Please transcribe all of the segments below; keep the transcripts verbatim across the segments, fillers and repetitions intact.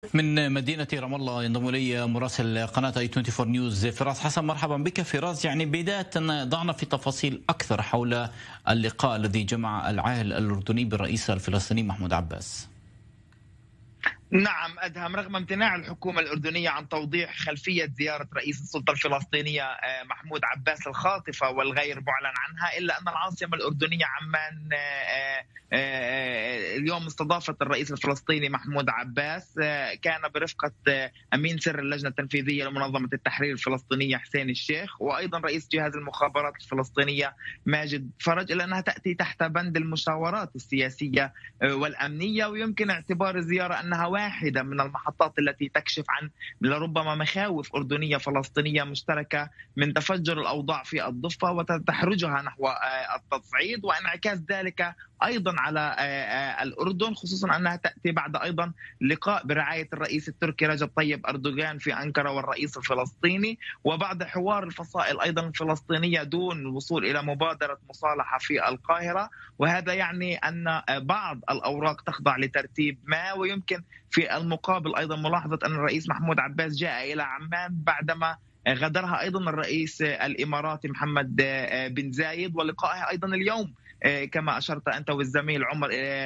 من مدينة رام الله ينضم إلي مراسل قناة اي أربعة وعشرين نيوز فراس حسن. مرحبا بك فراس. يعني بداية ضعنا في تفاصيل أكثر حول اللقاء الذي جمع العاهل الأردني بالرئيس الفلسطيني محمود عباس. نعم أدهم، رغم امتناع الحكومة الأردنية عن توضيح خلفية زيارة رئيس السلطة الفلسطينية محمود عباس الخاطفة والغير معلن عنها، إلا أن العاصمة الأردنية عمان اليوم استضافت الرئيس الفلسطيني محمود عباس. كان برفقة أمين سر اللجنة التنفيذية لمنظمة التحرير الفلسطينية حسين الشيخ، وأيضا رئيس جهاز المخابرات الفلسطينية ماجد فرج، إلا أنها تأتي تحت بند المشاورات السياسية والأمنية، ويمكن اعتبار الزيارة أنها واحدة من المحطات التي تكشف عن لربما مخاوف أردنية فلسطينية مشتركة من تفجر الأوضاع في الضفة وتحرجها نحو التصعيد، وانعكاس ذلك أيضا على الأردن، خصوصا أنها تأتي بعد أيضا لقاء برعاية الرئيس التركي رجب طيب أردوغان في أنقرة والرئيس الفلسطيني، وبعد حوار الفصائل أيضا الفلسطينية دون الوصول إلى مبادرة مصالحة في القاهرة. وهذا يعني أن بعض الأوراق تخضع لترتيب ما، ويمكن في المقابل أيضا ملاحظة أن الرئيس محمود عباس جاء إلى عمان بعدما غادرها أيضا الرئيس الإماراتي محمد بن زايد، ولقائه أيضا اليوم كما أشرت أنت والزميل عمر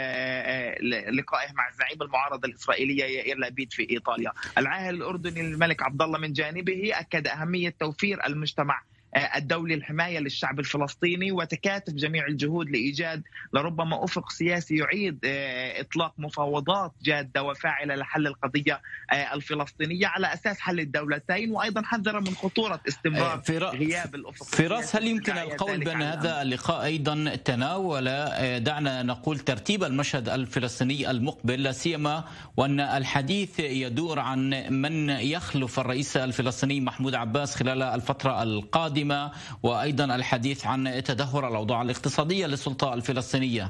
لقائه مع زعيم المعارضة الإسرائيلية يائير لابيد في إيطاليا. العاهل الأردني الملك عبد الله من جانبه أكد أهمية توفير المجتمع الدولي الحماية للشعب الفلسطيني، وتكاتف جميع الجهود لإيجاد لربما أفق سياسي يعيد إطلاق مفاوضات جادة وفاعلة لحل القضية الفلسطينية على أساس حل الدولتين، وأيضا حذر من خطورة استمرار غياب الأفق. فراس، هل يمكن القول بأن هذا اللقاء أيضا تناول دعنا نقول ترتيب المشهد الفلسطيني المقبل، لا سيما وأن الحديث يدور عن من يخلف الرئيس الفلسطيني محمود عباس خلال الفترة القادمة، وأيضا الحديث عن تدهور الأوضاع الاقتصادية للسلطة الفلسطينية؟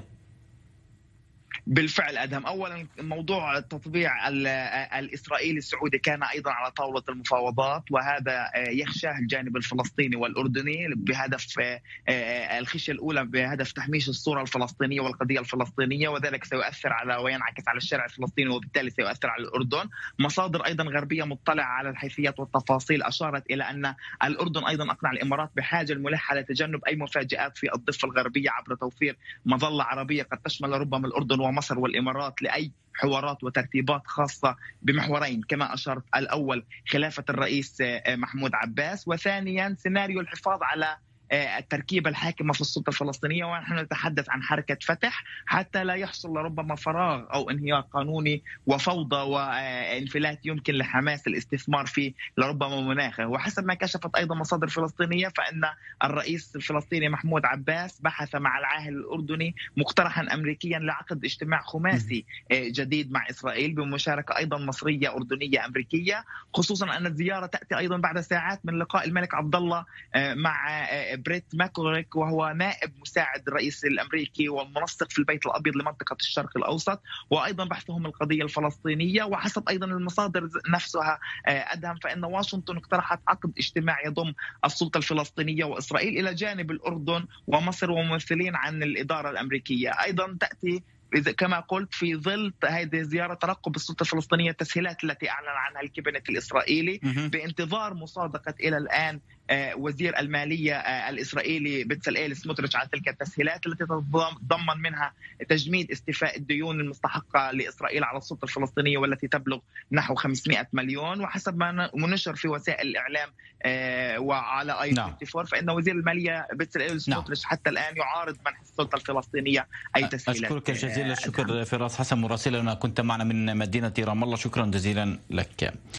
بالفعل أدهم، أولا موضوع التطبيع الإسرائيلي السعودي كان أيضا على طاولة المفاوضات، وهذا يخشاه الجانب الفلسطيني والأردني بهدف الخشية الأولى بهدف تحميش الصورة الفلسطينية والقضية الفلسطينية، وذلك سيؤثر على وينعكس على الشارع الفلسطيني وبالتالي سيؤثر على الأردن. مصادر أيضا غربية مطلعة على الحيثيات والتفاصيل أشارت إلى أن الأردن أيضا أقنع الإمارات بحاجة الملحة لتجنب أي مفاجآت في الضفة الغربية عبر توفير مظلة عربية قد تشمل ربما الأردن ومصر والإمارات لأي حوارات وترتيبات خاصة بمحورين كما أشرت: الأول خلافة الرئيس محمود عباس، وثانيا سيناريو الحفاظ على التركيبة الحاكمة في السلطة الفلسطينية، ونحن نتحدث عن حركة فتح، حتى لا يحصل لربما فراغ أو انهيار قانوني وفوضى وانفلات يمكن لحماس الاستثمار في لربما مناخه. وحسب ما كشفت أيضا مصادر فلسطينية فإن الرئيس الفلسطيني محمود عباس بحث مع العاهل الأردني مقترحا أمريكيا لعقد اجتماع خماسي جديد مع إسرائيل بمشاركة أيضا مصرية أردنية أمريكية، خصوصا أن الزيارة تأتي أيضا بعد ساعات من لقاء الملك عبد الله مع بريت ماكوريك، وهو نائب مساعد الرئيس الأمريكي والمنسق في البيت الأبيض لمنطقة الشرق الأوسط، وأيضا بحثهم القضية الفلسطينية. وحسب أيضا المصادر نفسها أدهم فإن واشنطن اقترحت عقد اجتماع يضم السلطة الفلسطينية وإسرائيل إلى جانب الأردن ومصر وممثلين عن الإدارة الأمريكية. أيضا تأتي كما قلت في ظل هذه الزيارة ترقب السلطة الفلسطينية التسهيلات التي أعلن عنها الكابينت الإسرائيلي، بانتظار مصادقة إلى الآن وزير المالية الإسرائيلي بتساليل سموتريتش على تلك التسهيلات التي تتضمن منها تجميد استيفاء الديون المستحقة لإسرائيل على السلطة الفلسطينية والتي تبلغ نحو خمسمائة مليون. وحسب ما منشر في وسائل الإعلام وعلى اي أربعة وعشرين فإن وزير المالية بتساليل سموتريتش حتى الآن يعارض منح السلطة الفلسطينية أي تسهيلات. أشكرك جزيل الشكر فراس حسن مراسلنا، كنت معنا من مدينة رام الله، شكرا جزيلا لك.